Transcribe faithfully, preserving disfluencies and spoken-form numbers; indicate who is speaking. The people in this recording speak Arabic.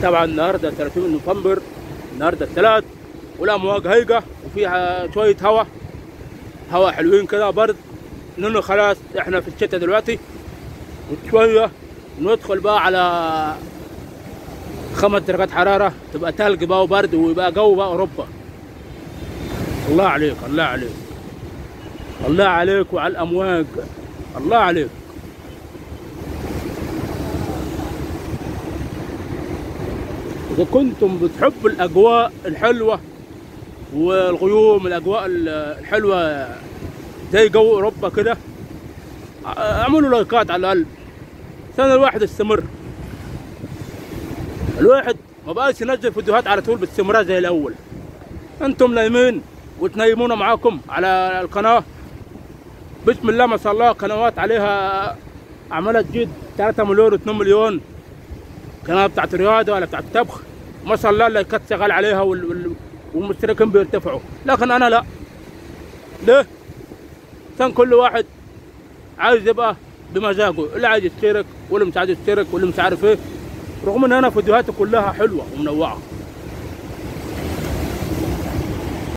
Speaker 1: طبعا النهارده ثلاثين نوفمبر، النهارده الثلاث، والامواج هايجه وفيها شويه هواء هواء حلوين كده برد، لانه خلاص احنا في الشتاء دلوقتي، وشويه ندخل بقى على خمس درجات حراره، تبقى تلج بقى وبرد، ويبقى جو بقى اوروبا. الله عليك الله عليك الله عليك وعلى الامواج، الله عليك. إذا كنتم بتحبوا الأجواء الحلوة والغيوم، الأجواء الحلوة زي جو أوروبا كده، اعملوا لايكات على الأقل عشان الواحد يستمر. الواحد ما بقاش ينزل فيديوهات على طول باستمرار زي الأول. أنتم نايمين وتنيمونا معاكم على القناة، بسم الله ما شاء الله، قنوات عليها عمالة تجيب ثلاثة مليون و اثنين مليون، قناة بتاعت الرياضة ولا بتاعت الطبخ، ما شاء الله اللايكات شغال عليها والمشتركين بيرتفعوا، لكن أنا لا. ليه؟ عشان كل واحد عايز يبقى بمزاجه، اللي عايز يشترك واللي مش عايز يشترك واللي مش عارف ايه، رغم ان انا فيديوهاتي كلها حلوة ومنوعة.